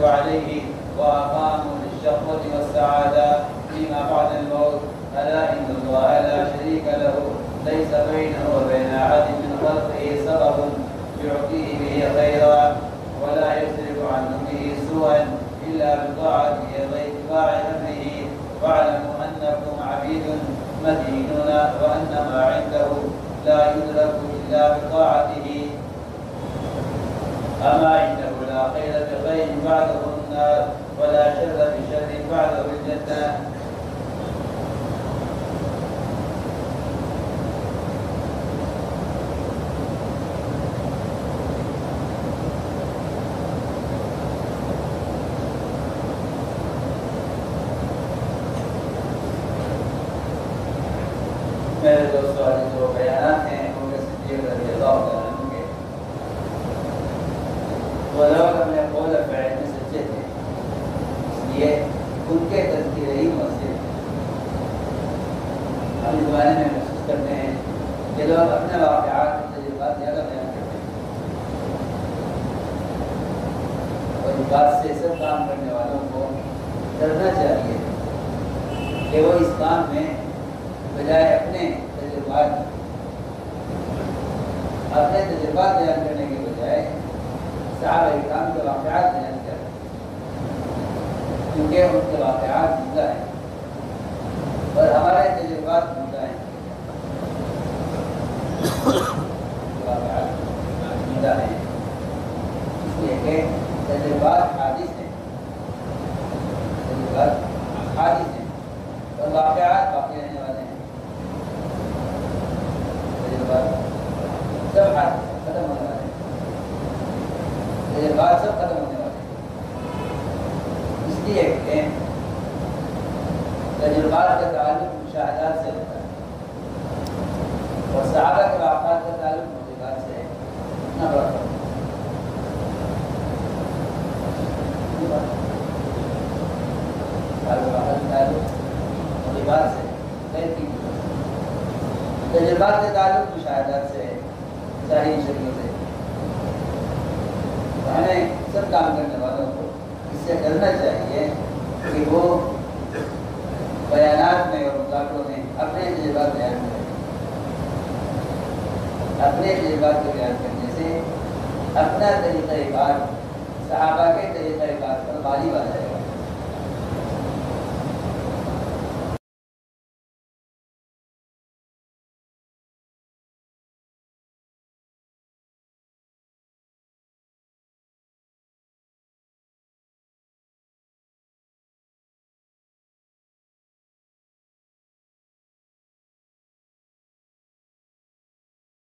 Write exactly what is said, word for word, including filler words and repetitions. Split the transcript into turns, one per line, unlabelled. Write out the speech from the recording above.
عليه وأقاموا للشقوة والسعادة فيما بعد الموت. ألا إن الله لا شريك له ليس بينه وبين أحد من خلقه سبب يعطيه به خيرا ولا يصرف عنه به سوءا إلا بطاعته واتباع أمره. واعلموا أنكم عبيد مدينون وأن ما عنده لا يدرك إلا بطاعته. أما عنده لا خير بخير بعده النار ولا شر بشر بعده الجنة. میرے دوستوں والے جو بیانات ہیں ان کے صدیق رضی اللہ عنہ کے وہ لوگ اپنے قول و فعل میں سچے تھے، اس لیے ان کے تذکرے ہی مؤثر تھے۔ ہم اس زمانے میں محسوس کرتے ہیں کہ لوگ اپنے واقعات اور تجربات زیادہ بیان کرتے ہیں، اور اس بات سے سب کام کرنے والوں کو ڈرنا چاہیے کہ وہ اس کام میں بجائے اپنے تجربات اپنے تجربات بیان کرنے کے بجائے صحابہ کرام کے واقعات بیان کریں، کیونکہ ان کے واقعات زندہ ہیں اور ہمارے تجربات زندہ ہیں۔ واقعات زندہ ہیں اس لیے کہ تجربات حادث ہیں، تجربات حادث ہیں اور واقعات باقی رہنے والے ہیں۔ سب ختم ہونے والے ہیں، تجربات سب ختم ہونے والے ہیں، اس لیے کہ تجربات کا تعلق مشاہدات سے ہوتا ہے اور صحابہ کے واقعات کا تعلق معجزات سے ہے۔ اتنا بڑا فرق معجزات سے تجربات کے تعلق مشاہدات سے ظاہری شکل سے۔ ہمیں سب کام کرنے والوں کو اس سے ڈرنا چاہیے کہ وہ بیانات میں اور مذاکروں میں اپنے تجربات بیان کریں۔ اپنے تجربات کو بیان کرنے سے اپنا طریقہ کار صحابہ کے طریقہ کار پر غالب آ جائے گا۔